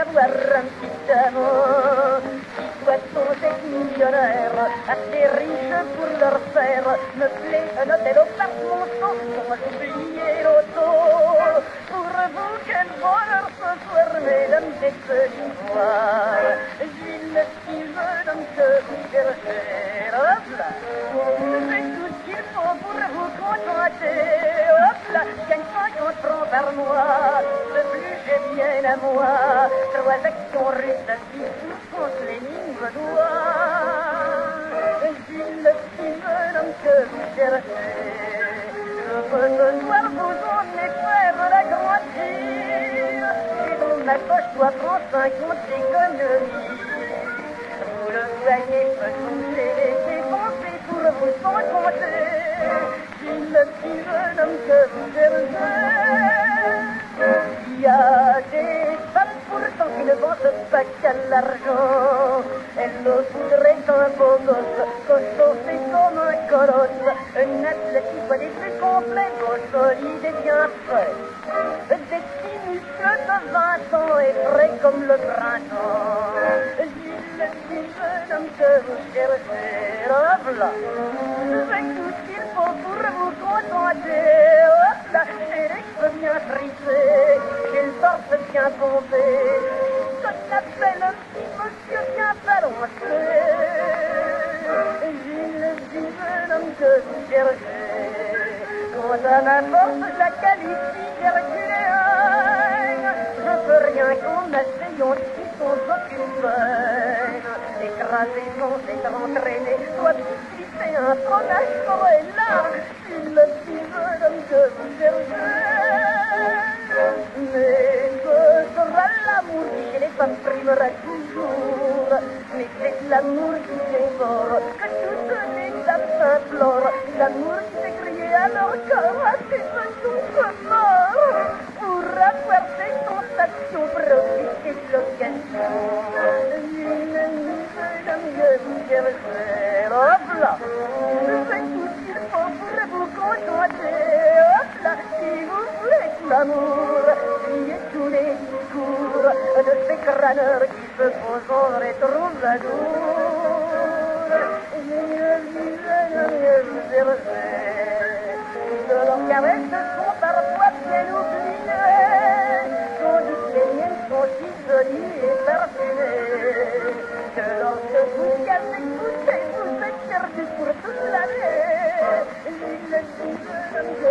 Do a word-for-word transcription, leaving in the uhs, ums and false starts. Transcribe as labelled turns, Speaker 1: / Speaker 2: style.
Speaker 1: avoir un petit amant qui soit sans millionnaire, assez riche pour leur faire me plaît un hôtel au parc Monceau, pour oublier l'auto. Pour vous, quel bonheur ce soir, mesdames et petits soirs. Gilles, si je donne que vous cherchez, hop là, c'est tout ce qu'il faut pour vous contenter. Hop là, gagne cinquante francs par mois, de plus j'ai bien à moi. Trois actions russes à six contre les lignes doigts. Gilles, si je donne que vous cherchez, je peux ce soir vous emmener faire la grandir. Et dans ma poche, toi, prends cinquante économies. Vous le voyez, peut toucher les dépenser pour vous sans compter. Gilles, le petit jeune homme que vous cherchez. Il y a des femmes pourtant qui ne pensent pas qu'à l'argent. Elles le voudraient un beau gosse, costaud fait comme un colosse, un athlète qui soit des plus complets, beau, solide et bien frais. Des petits muscles de vingt ans et frais comme le printemps. Gilles, le petit jeune homme que vous cherchez, hop là, c'est tout ce qu'il faut pour vous contenter. Hop là, j'ai les cheveux bien frissés, j'ai le torse bien pompé, je t'appelle un petit monsieur bien balancé. Gilles, le petit jeune homme que vous cherchez, quand à ma force je la qualifie d'herculéenne, je peux rien qu'on m'essaye qui sont aucune peine. Écrasé sans s'être entraîné, soit pisser un fromage forêt là. Gilles, le petit jeune homme que vous cherchez. Mais ce sera l'amour qui chez les femmes primera toujours. Mais c'est l'amour qui dévore, que toutes les dames s'implorent. L'amour qui fait crier à leur corps à ses besoins morts. Pour avoir des sensations, profiter de l'occasion. Gilles, le jeune homme que vous cherchez, hop là, c'est tout ce qu'il faut pour vous contenter. Hop là, si vous voulez l'amour, fuyez tous les discours de ces crâneurs qui se posent en rétro-vadour. Gilles, le jeune homme que vous cherchez, de leurs caresses sont parfois bien oubliées, tandis que les miennes sont si jolies et parfumées, que lorsque vous cassez, vous êtes, vous êtes perdu pour toute l'année. Gilles, le petit jeune homme que